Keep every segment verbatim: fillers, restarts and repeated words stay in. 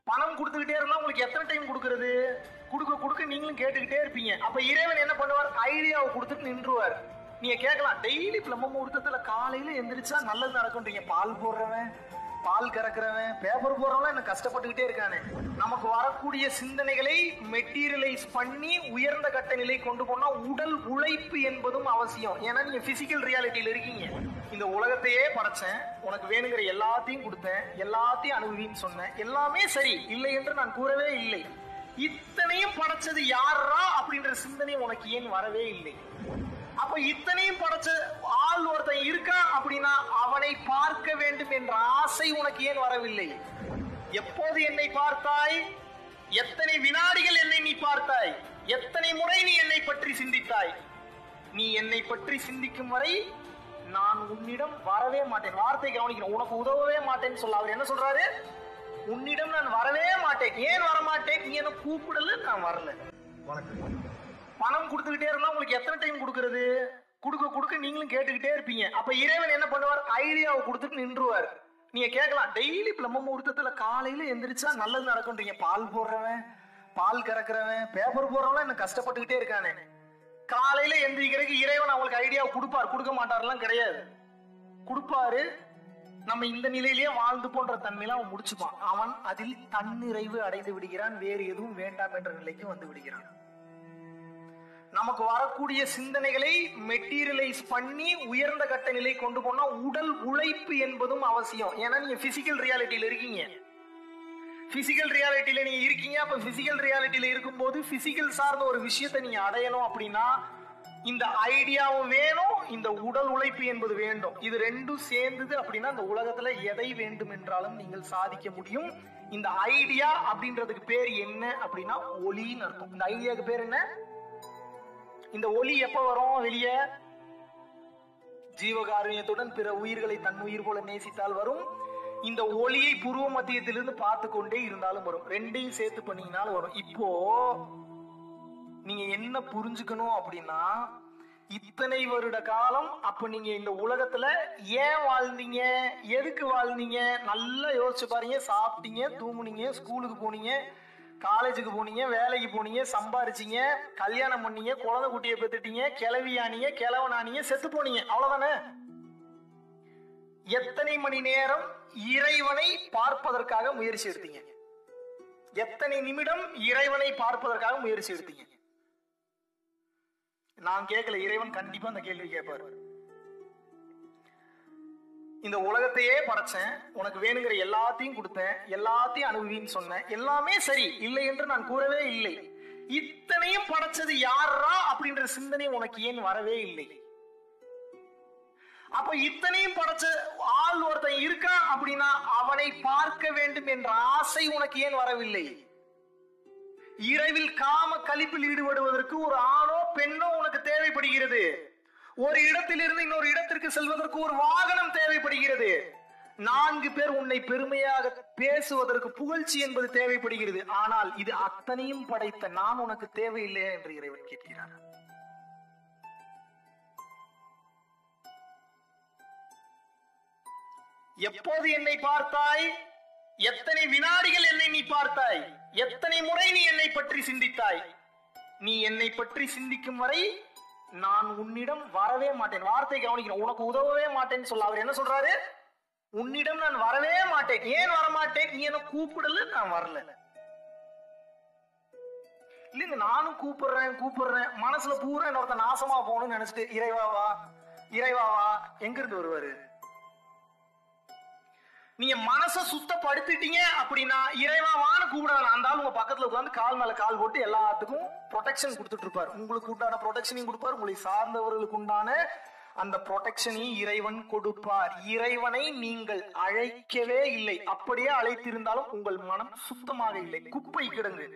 பணம் கொடுத்துக்கிட்டே இருந்தா உங்களுக்கு எத்தனை டைம் கொடுக்கறது? கொடுக்க கொடுக்க நீங்களும் கேட்டுக்கிட்டே இருப்பீங்க. அப்ப இறைவன் என்ன பண்ணுவார்? ஐடியாவை கொடுத்துட்டு நின்றுவார். நீங்க கேட்கலாம், டெய்லி பிரம்ம முகூர்த்தத்துல காலையில எந்திரிச்சா நல்லது நடக்கும்ன்றீங்க. பால் போடுறவன், பால் கறக்கிறவன், பேப்பர் போடுறவன் என்ன கஷ்டப்பட்டுக்கிட்டே இருக்கானே. நமக்கு வரக்கூடிய சிந்தனைகளை மெட்டீரியலைஸ் பண்ணி உயர்ந்த கட்ட நிலை கொண்டு போனா உடல் உழைப்பு என்பதும் அவசியம். ஏன்னா நீங்க பிசிக்கல் ரியாலிட்டியில இருக்கீங்க. இந்த உலகத்தையே படைச்சேன், உனக்கு வேணுங்கிற எல்லாத்தையும் கொடுத்தேன், எல்லாத்தையும் அனுபவின்னு சொன்னேன், எல்லாமே சரி, இல்லை என்று நான் கூறவே இல்லை. இத்தனையும் படைச்சது யாரா அப்படின்ற சிந்தனை உனக்கு ஏன் வரவே இல்லை? அப்ப இத்தனையும் படைச்ச ஆள் ஒருத்தன் இருக்கா அப்படின்னா அவனை பார்க்க வேண்டும் என்ற ஆசை உனக்கு ஏன் வரவில்லை? எப்போது என்னை பார்த்தாய்? எத்தனை வினாடிகள் என்னை நீ பார்த்தாய்? எத்தனை முறை நீ என்னை பற்றி சிந்தித்தாய்? நீ என்னை பற்றி சிந்திக்கும் வரை நான் உன்னிடம் வரவே மாட்டேன். வார்த்தை கவனிக்கணும். உனக்கு உதவவே மாட்டேன்னு சொல்ல அவர் என்ன சொல்றாரு? உன்னிடம் நான் வரவே மாட்டேன். ஏன் வரமாட்டேன்? நீ என்ன கூப்பிடல, நான் வரல. வணக்கம். பணம் கொடுத்துக்கிட்டே இருந்தா உங்களுக்கு எத்தனை டைம் கொடுக்கறது? கொடுக்க கொடுக்க நீங்களும் கேட்டுக்கிட்டே இருப்பீங்க. அப்ப இறைவன் என்ன பண்ணுவார்? ஐடியாவை கொடுத்துட்டு நின்றுவார். நீங்க கேட்கலாம், டெய்லி பிரம்ம முகூர்த்தத்துல காலையில எந்திரிச்சா நல்லது நடக்கும்ன்றீங்க. பால் போடுறவன், பால் கறக்கிறவன், பேப்பர் போடுறவன் என்ன கஷ்டப்பட்டுக்கிட்டே இருக்கானே. காலையில எந்திரிக்கிறதுக்கு இறைவன் அவங்களுக்கு ஐடியாவை கொடுப்பார். கொடுக்க மாட்டாரெல்லாம் கிடையாது, கொடுப்பாரு. நம்ம இந்த நிலையிலேயே வாழ்ந்து போன்ற தன்மையில அவன் முடிச்சுப்பான். அவன் அதில் தன்னிறைவு அடைந்து விடுகிறான். வேறு எதுவும் வேண்டாம் என்ற நிலைக்கு வந்து விடுகிறான். நமக்கு வரக்கூடிய சிந்தனைகளை மெட்டீரியலைஸ் பண்ணி உயர்ந்த கட்ட நிலை கொண்டு போனா உடல் உழைப்பு என்பதும் அவசியம். ஏன்னா நீங்க பிசிக்கல் ரியாலிட்டியில இருக்கீங்க. பிசிக்கல் ரியாலிட்டியில நீங்க இருக்கீங்க. அப்ப பிசிக்கல் ரியாலிட்டியில இருக்கும்போது பிசிக்கல் சார்ந்த ஒரு விஷயத்தை நீங்க அடையணும் அப்படின்னா இந்த ஐடியாவும் வேணும், இந்த உடல் உழைப்பு என்பது வேண்டும். இது ரெண்டும் சேர்ந்தது அப்படின்னா இந்த உலகத்துல எதை வேண்டும் என்றாலும் நீங்கள் சாதிக்க முடியும். இந்த ஐடியா அப்படின்றதுக்கு பேர் என்ன அப்படின்னா ஒளின்னு அர்த்தம். இந்த ஐடியாவுக்கு பேர் என்ன? இந்த ஒளி எப்ப வரும் வெளியே? ஜீவகாருண்யத்துடன் பிற உயிர்களை தன் உயிர் போல நேசித்தால் வரும். இந்த ஒளியை பூர்வ மத்தியத்திலிருந்து பார்த்து கொண்டே இருந்தாலும் வரும். ரெண்டையும் சேர்த்து பண்ணீங்கனாலும் வரும். இப்போ நீங்க என்ன புரிஞ்சுக்கணும் அப்படின்னா, இத்தனை வருட காலம் அப்ப நீங்க இந்த உலகத்துல ஏன் வாழ்ந்தீங்க? எதுக்கு வாழ்ந்தீங்க? நல்லா யோசிச்சு பாருங்க. சாப்பிட்டீங்க, தூங்குனீங்க, ஸ்கூலுக்கு போனீங்க, காலேஜுக்கு போனீங்க, வேலைக்கு போனீங்க, சம்பாரிச்சீங்க, கல்யாணம் பண்ணீங்க, குழந்தை குட்டியை பெத்துட்டீங்க, கிளவியானீங்க, கிழவனானீங்க, செத்து போனீங்க. அவ்வளவுதானே? எத்தனை மணி நேரம் இறைவனை பார்ப்பதற்காக முயற்சி எடுத்தீங்க? எத்தனை நிமிடம் இறைவனை பார்ப்பதற்காக முயற்சி எடுத்தீங்க? நான் கேட்கல, இறைவன் கண்டிப்பா அந்த கேள்வி கேட்பாரு. இந்த உலகத்தையே படைச்சேன், உனக்கு வேணுங்கிற எல்லாத்தையும் கொடுத்தேன், எல்லாத்தையும் அனுபவின்னு சொன்னேன், எல்லாமே சரி, இல்லை என்று நான் கூறவே இல்லை. இத்தனையும் படைச்சது யாரா அப்படின்ற சிந்தனை உனக்கு ஏன் வரவே இல்லை? அப்ப இத்தனையும் படைச்ச ஆள் ஒருத்தன் இருக்கா அப்படின்னா அவனை பார்க்க வேண்டும் என்ற ஆசை உனக்கு ஏன் வரவில்லை? இரவில் காம கலிப்பில் ஈடுபடுவதற்கு ஒரு ஆணோ பெண்ணோ உனக்கு தேவைப்படுகிறது. ஒரு இடத்திலிருந்து இன்னொரு இடத்திற்கு செல்வதற்கு ஒரு வாகனம் தேவைப்படுகிறது. நான்கு பேர் உன்னை பெருமையாக பேசுவதற்கு புகழ்ச்சி என்பது தேவைப்படுகிறது. ஆனால் இது அத்தனையும் படைத்த நான் உனக்கு தேவையில்லையா என்று இறைவன் கேட்கிறார். எப்போது என்னை பார்த்தாய்? எத்தனை வினாடிகள் என்னை நீ பார்த்தாய்? எத்தனை முறை நீ என்னை பற்றி சிந்தித்தாய்? நீ என்னை பற்றி சிந்திக்கும் வரை நான் உன்னிடம் வரவே மாட்டேன். வார்த்தை கவனிக்கணும். உனக்கு உதவவே மாட்டேன்னு சொல்ல அவர் என்ன சொல்றாரு? உன்னிடம் நான் வரவே மாட்டேன். ஏன் வரமாட்டேன்? நீ என்ன கூப்பிடல, நான் வரல. இல்லைங்க, நானும் கூப்பிடுறேன் கூப்பிடுறேன் மனசுல பூரா இன்னொருத்த நாசமா போகணும்னு நினைச்சிட்டு இறைவாவா இறைவாவா எங்க இருந்து வருவாரு? நீங்க மனசை சுத்தப்படுத்திட்டீங்க அப்படின்னா இறைவாவான்னு கூப்பிடலாம். அந்த ஆள் உங்க பக்கத்துல உட்காந்து கால் மேல கால் போட்டு எல்லாத்துக்கும் ப்ரொடெக்ஷன் கொடுத்துட்டு இருப்பார். உங்களுக்கு உண்டான ப்ரொடெக்ஷனையும் கொடுப்பார், உங்களை சார்ந்தவர்களுக்கு உண்டான அந்த ப்ரொடெக்ஷனையும் இறைவன் கொடுப்பார். இறைவனை நீங்கள் அழைக்கவே இல்லை. அப்படியே அழைத்திருந்தாலும் உங்கள் மனம் சுத்தமாக இல்லை, குப்பை கிடங்கு.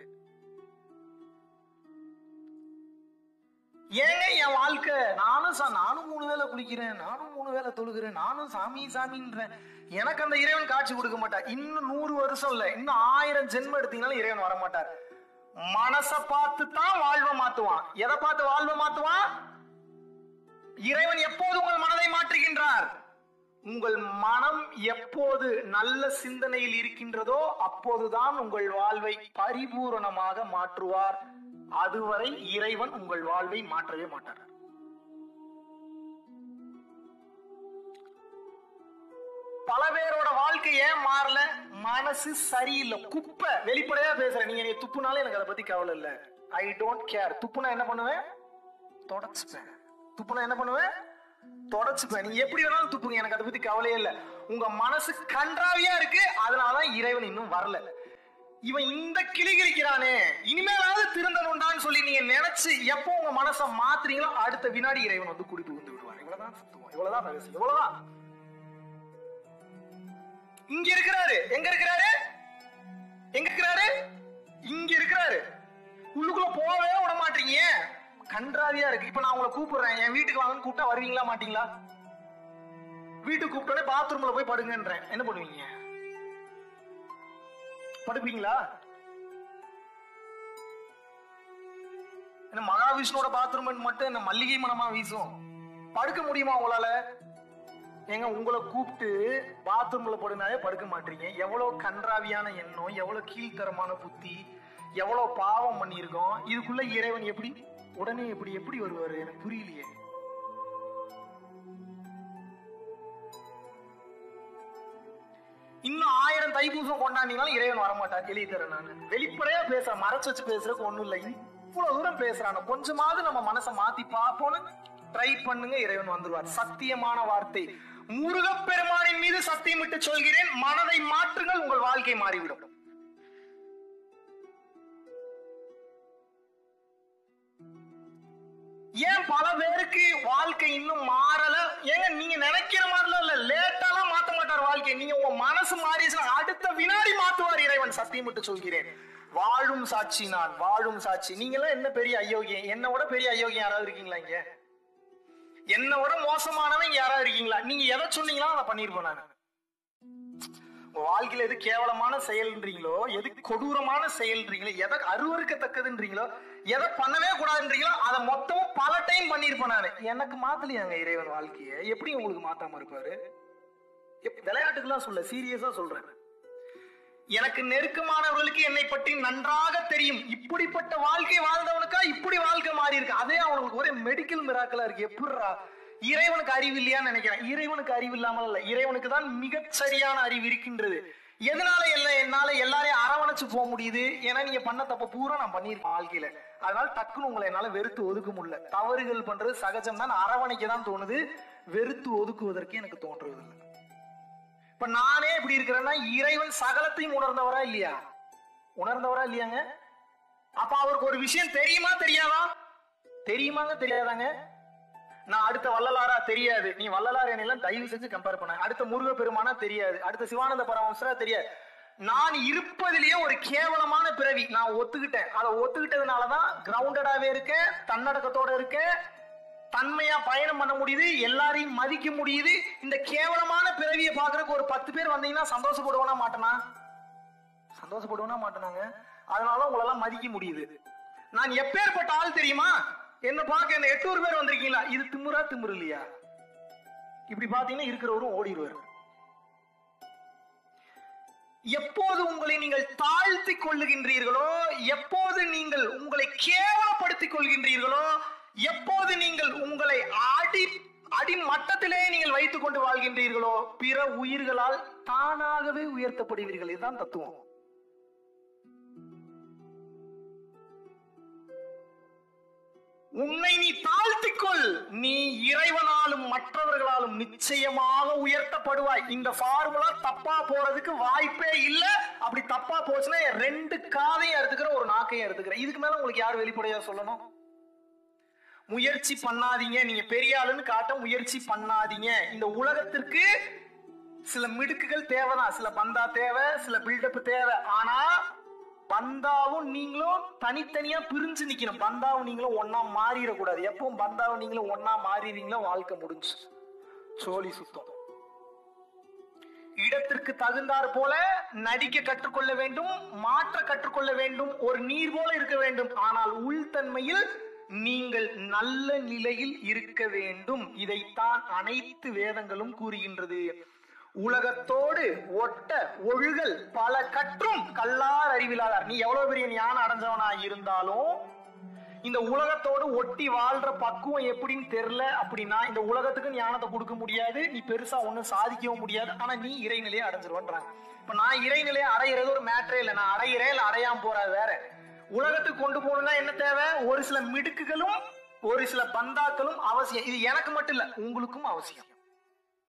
ஏங்க என் வாழ்க்கை, நானும் நானும் மூணு வேலை குளிக்கிறேன், நானும் மூணு வேலை தொழுகிறேன், நானும் சாமி சாமின்றேன், எனக்கு அந்த இறைவன் காட்சி கொடுக்க மாட்டார். இன்னும் நூறு வருஷம் இல்ல, இன்னும் ஆயிரம் ஜென்மம் எடுத்தீங்கன்னாலும் இறைவன் வர மாட்டார். மனசை பார்த்து தான் வாழ்வை மாத்துவான். எதை பார்த்து வாழ்வை மாத்துவான்? இறைவன் எப்போது உங்கள் மனதை மாற்றுகின்றார்? உங்கள் மனம் எப்போது நல்ல சிந்தனையில் இருக்கின்றதோ அப்போதுதான் உங்கள் வாழ்வை பரிபூரணமாக மாற்றுவார். அதுவரை இறைவன் உங்கள் வாழ்வை மாற்றவே மாட்டார். பல பேரோட வாழ்க்கை ஏன் மாறல? மனசு சரியில்லை, குப்பை. வெளிப்படையா பேசுறேன். நீங்க நீ துப்புனாலும் எனக்கு அதை பத்தி கவலை இல்ல. I don't care. துப்புனா என்ன பண்ணுவேன்? தொடச்சுப்பேன். துப்புனா என்ன பண்ணுவேன்? தொடச்சுப்பேன். நீ எப்படி வேணாலும் துப்புங்க, எனக்கு அதை பத்தி கவலையே இல்ல. உங்க மனசு கன்றாவியா இருக்கு, அதனாலதான் இறைவன் இன்னும் வரல. இவன் இந்த கிளி கிழிக்கிறானே, இனிமேலாவது திருந்தனுண்டான்னு சொல்லி நீங்க நினைச்சு எப்போ உங்க மனசை மாத்துறீங்களோ அடுத்த வினாடி இறைவன் வந்து குடி புகுந்து விடுவான். இவ்வளவுதான் சுத்துவோம், இவ்வளவுதான் ரகசியம், இவ்வளவுதான். இங்க இருக்கிறாரு. எங்க இருக்கிறாரு? எங்க இருக்கிறாரு? இங்க இருக்கிறாரு. உள்ளுக்குள்ள போவே விட மாட்டீங்க. கன்றாவியா இருக்கு. இப்ப நான் உங்களை கூப்பிடுறேன், என் வீட்டுக்கு வாங்கன்னு கூப்பிட்டா வருவீங்களா மாட்டீங்களா? வீட்டுக்கு கூப்பிட்டோன்னே பாத்ரூம்ல போய் படுங்கன்றேன், என்ன பண்ணுவீங்க? படுப்பீங்களா? என்ன மகாவிஷ்ணுவோட பாத்ரூம் மட்டும் என்ன மல்லிகை மனமா வீசும்? படுக்க முடியுமா உங்களால? ஏங்க, உங்களை கூப்பிட்டு பாத்ரூம்ல படுனாலே படுக்க மாட்டீங்க. எவ்வளவு கன்றாவியான எண்ணம், எவ்வளவு கீழ்த்தரமான புத்தி, எவ்வளவு பாவம் பண்ணியிருக்கோம். இதுக்குள்ள இறைவன் எப்படி உடனே எப்படி எப்படி வருவாரு? எனக்கு புரியலையே. இன்னும் ஆயிரம் தைப்பூசம் கொண்டாடினாலும் இறைவன் வரமாட்டார். எழுதி தரேன் நான். வெளிப்படையா பேச மறைச்சு வச்சு பேசுறதுக்கு ஒண்ணும் இல்லை. இவ்வளவு தூரம் பேசுறான, கொஞ்சமாவது நம்ம மனசை மாத்தி பார்ப்போன்னு ட்ரை பண்ணுங்க, இறைவன் வந்துருவார். சத்தியமான வார்த்தை. முருகப்பெருமானின் மீது சத்தியமிட்டு சொல்கிறேன், மனதை மாற்றுங்கள், உங்கள் வாழ்க்கை மாறிவிடும். ஏன் பல பேருக்கு வாழ்க்கை இன்னும் மாறல? ஏங்க, நீங்க நினைக்கிற மாதிரிலாம் இல்ல, லேட்டாலாம் மாத்த மாட்டார் வாழ்க்கை. நீங்க உங்க மனசு மாறிச்சுன்னா அடுத்த வினாடி மாத்துவார் இறைவன். சத்தியமிட்டு சொல்கிறேன். வாழும் சாட்சி நான், வாழும் சாட்சி. நீங்க எல்லாம் என்ன பெரிய அயோக்கியம்? என்னோட பெரிய அயோக்கியம் யாராவது இருக்கீங்களா இங்க? என்னோட மோசமானவங்க யாராவது இருக்கீங்களா? நீங்க எதை சொன்னீங்களோ அதை பண்ணிருப்பேன் நான். உங்க வாழ்க்கையில எது கேவலமான செயல்ன்றீங்களோ, எது கொடூரமான செயல்ன்றீங்களோ, எதை அருவருக்கத்தக்கதுன்றீங்களோ, எதை பண்ணவே கூடாதுன்றீங்களோ அதை மொத்தமும் பல டைம் பண்ணிருப்பேன் நானு. எனக்கு மாத்தலையாங்க இறைவன் வாழ்க்கைய. எப்படி உங்களுக்கு மாத்தாம இருப்பாரு? விளையாட்டுக்கெல்லாம் சொல்ல, சீரியஸா சொல்றேன். எனக்கு நெருக்கமானவர்களுக்கு என்னை பற்றி நன்றாக தெரியும். இப்படிப்பட்ட வாழ்க்கை வாழ்ந்தவனுக்கா இப்படி வாழ்க்கை மாறி இருக்கு. அதே அவனுக்கு ஒரே மெடிக்கல் மிராக்கலா இருக்கு. எப்படிரா? இறைவனுக்கு அறிவு இல்லையான்னு நினைக்கிறேன். இறைவனுக்கு அறிவு இல்லாமல் இல்ல, இறைவனுக்கு தான் மிகச் சரியான அறிவு இருக்கின்றது. எதனால எல்லாம் என்னால எல்லாரையும் அரவணைச்சு போக முடியுது? ஏன்னா நீங்க பண்ண தப்ப பூரா நான் பண்ணிருக்கேன் வாழ்க்கையில. அதனால டக்குன்னு உங்களை என்னால வெறுத்து ஒதுக்க முடியல. தவறுகள் பண்றது சகஜம் தான், அரவணைக்க தான் தோணுது, வெறுத்து ஒதுக்குவதற்கு எனக்கு தோன்றது இல்லை. இப்ப நானே இப்படி இருக்கிறேன்னா இறைவன் சகலத்தையும் உணர்ந்தவரா இல்லையா? உணர்ந்தவரா இல்லையாங்க? அப்ப அவருக்கு ஒரு விஷயம் தெரியுமா தெரியாதா? தெரியுமாங்க தெரியாதாங்க? நான் அடுத்த வள்ளலாரா? தெரியாது. நீ வள்ளலார் எல்லாம் தயவு செஞ்சு கம்பேர் பண்ண. அடுத்த முருக பெருமானா? தெரியாது. அடுத்த சிவானந்த பரமஹம்சரா? தெரியாது. நான் இருப்பதிலேயே ஒரு கேவலமான பிறவி. நான் ஒத்துக்கிட்டேன். அதை ஒத்துக்கிட்டதுனாலதான் கிரவுண்டடாவே இருக்கேன், தன்னடக்கத்தோட இருக்கேன், தன்மையா பயணம் பண்ண முடியுது, எல்லாரையும் மதிக்க முடியுது. இந்த கேவலமான பிறவியை பாக்குறதுக்கு ஒரு பத்து பேர் வந்தீங்கன்னா சந்தோஷப்படுவனா மாட்டேனா? சந்தோஷப்படுவனா மாட்டேனாங்க. அதனால உங்களெல்லாம் மதிக்க முடியுது. நான் எப்பேற்பட்ட ஆள் தெரியுமா? என்ன பார்க்க என்ன எட்டூறு பேர் வந்திருக்கீங்களா? இது திமுறா திமுரு இல்லையா? இப்படி பாத்தீங்கன்னா இருக்கிறவரும் ஓடிடுவார். எப்போது உங்களை நீங்கள் தாழ்த்தி கொள்ளுகின்றீர்களோ, எப்போது நீங்கள் உங்களை கேவலப்படுத்திக் கொள்கின்றீர்களோ, எப்போது நீங்கள் உங்களை அடி அடி மட்டத்திலே நீங்கள் வைத்துக் கொண்டு வாழ்கின்றீர்களோ, பிற உயிர்களால் தானாகவே உயர்த்தப்படுவீர்கள். இதுதான் தத்துவம். உன்னை நீ தாழ்த்திக்கொள், நீ இறைவனாலும் மற்றவர்களாலும் நிச்சயமாக உயர்த்தப்படுவாய். இந்த ஃபார்முலா தப்பா போறதுக்கு வாய்ப்பே இல்ல. அப்படி தப்பா போச்சுன்னா ரெண்டு காதையும் எடுத்துக்கிற, ஒரு நாக்கையும் எடுத்துக்கிற. இதுக்கு மேல உங்களுக்கு யார் வெளிப்படையா சொல்லணும்? முயற்சி பண்ணாதீங்க. நீங்க பெரிய ஆளுன்னு காட்ட முயற்சி பண்ணாதீங்க. இந்த உலகத்திற்கு சில மிடுக்குகள் தேவைதான், சில பந்தா தேவை, சில பில்டப் தேவை. ஆனா பந்தாவும் நீங்களும் தனித்தனியா பிரிஞ்சு நிக்கணும். பந்தாவும் நீங்களும் ஒன்னா மாறிடக்கூடாது. எப்பவும் பந்தாவும் நீங்களும் ஒன்னா மாறிடுறீங்களோ வாழ்க்கை முடிஞ்சு, சோழி சுத்தம். இடத்திற்கு தகுந்தாற் போல நடிக்க கற்றுக்கொள்ள வேண்டும், மாற்ற கற்றுக்கொள்ள வேண்டும், ஒரு நீர் போல இருக்க வேண்டும். ஆனால் உள்தன்மையில் நீங்கள் நல்ல நிலையில் இருக்க வேண்டும். இதைத்தான் அனைத்து வேதங்களும் கூறுகின்றது. உலகத்தோடு ஒட்ட ஒழுகல் பல கற்றும் கல்லார் அறிவிலாதார். நீ எவ்வளவு பெரிய ஞானம் அடைஞ்சவனா இருந்தாலும் இந்த உலகத்தோடு ஒட்டி வாழ்ற பக்குவம் எப்படின்னு தெரியல அப்படின்னா இந்த உலகத்துக்கு ஞானத்தை கொடுக்க முடியாது, நீ பெருசா ஒண்ணும் சாதிக்கவும் முடியாது. ஆனா நீ இறைநிலையை அடைஞ்சிருவன்றாங்க. இப்ப நான் இறைநிலையை அடையிறது ஒரு மேட்டரே இல்லை. நான் அடையிறேன் இல்ல அடையாம போறது வேற. உலகத்துக்கு கொண்டு போகணும்னா என்ன தேவை? ஒரு சில மிடுக்குகளும் ஒரு சில பந்தாக்களும் அவசியம். இது எனக்கு மட்டும் இல்ல, உங்களுக்கும் அவசியம்.